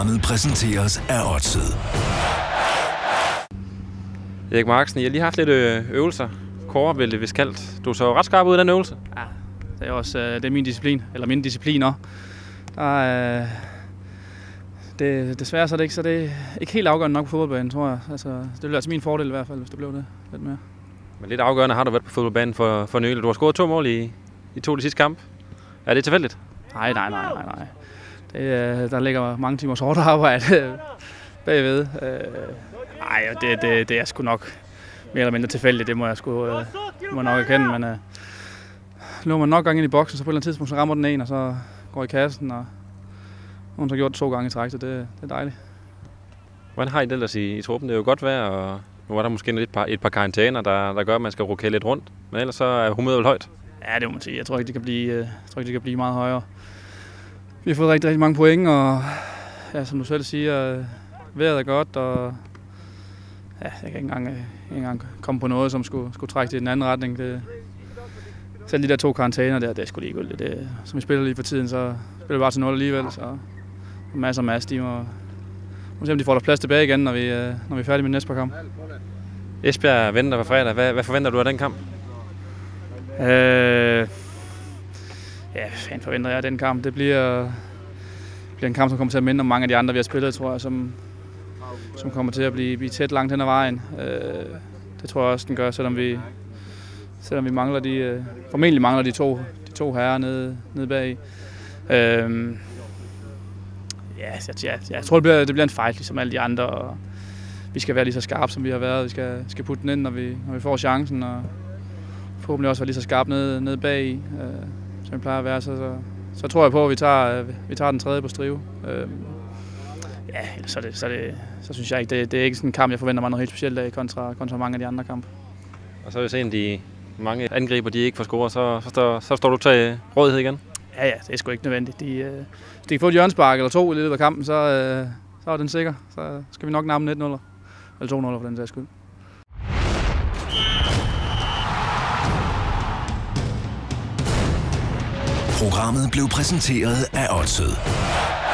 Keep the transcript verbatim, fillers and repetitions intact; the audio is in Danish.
Programmet præsenteres af Odset. Erik Marksen, I har lige haft lidt øvelser. Kåre ville det vist kaldt. Du så ret skarp ud af den øvelse. Ja, det er også det er min disciplin, eller mine discipliner. Der er, det, desværre så er det ikke, så det er ikke helt afgørende nok på fodboldbanen, tror jeg. Altså, det ville altså min fordel i hvert fald, hvis det blev det lidt mere. Men lidt afgørende har du været på fodboldbanen for, for nylig. Du har scoret to mål i, i to de sidste kampe. Er det tilfældigt? Nej, nej, nej, nej, nej. Det, der ligger mange timers hårdt arbejde bagved. Nej, det, det, det er sgu nok mere eller mindre tilfældigt, det må jeg sgu øh, må nok erkende, men øh, løber man nok gange ind i boksen, så på et eller andet tidspunkt så rammer den en, og så går i kassen, og hun har gjort det to gange i træk, så det, det er dejligt. Hvordan har I det ellers i, i truppen? Det er jo godt vejr, og nu er der måske et par, et par karantæner, der, der gør, at man skal rokere lidt rundt, men ellers så er humøret vel højt? Ja, det må man sige. Jeg tror ikke, det kan blive, jeg tror ikke, det kan blive meget højere. Vi har fået rigtig, rigtig mange point, og ja, som du selv siger, vejret er godt, og ja, jeg kan ikke engang, ikke engang komme på noget, som skulle, skulle trække det i den anden retning. Det, selv de der to karantæner der, det er sgu ligegyldigt. Det, som vi spiller lige for tiden, så spiller vi bare til nul alligevel, så masser og masser. De må, må se, om de får deres plads tilbage igen, når vi, når vi er færdige med næste par kamp. Esbjerg venter på fredag. Hvad, hvad forventer du af den kamp? Øh, ja, hvad forventer jeg af den kamp? Det bliver, bliver en kamp, som kommer til at minde om mange af de andre, vi har spillet, tror jeg, som, som kommer til at blive, blive tæt langt hen ad vejen. Øh, det tror jeg også, den gør, selvom vi, selvom vi mangler de, øh, formentlig mangler de to, de to herrer nede, nede bag. Øh, ja, jeg, jeg, jeg tror, det bliver, det bliver en fight, ligesom alle de andre. Og vi skal være lige så skarpe, som vi har været. Vi skal, skal putte den ind, når vi, når vi får chancen. Og forhåbentlig også være lige så skarpe nede, nede bag, øh, som vi plejer at være. Så, så, så tror jeg på, at vi tager, øh, vi tager den tredje på strive. Øh, ja, så, det, så, det, så synes jeg ikke, det, det er ikke sådan en kamp, jeg forventer mig noget helt specielt af kontra, kontra mange af de andre kampe. Og så vil jeg se, at de mange angriber, de ikke får score, så, så, står, så står du til rådighed igen? Ja, ja, det er sgu ikke nødvendigt. De, øh, hvis de kan få et hjørnespark eller to i løbet af kampen, så, øh, så er den sikker. Så skal vi nok namme et nul eller to nul for den sags skyld. Programmet blev præsenteret af Odset.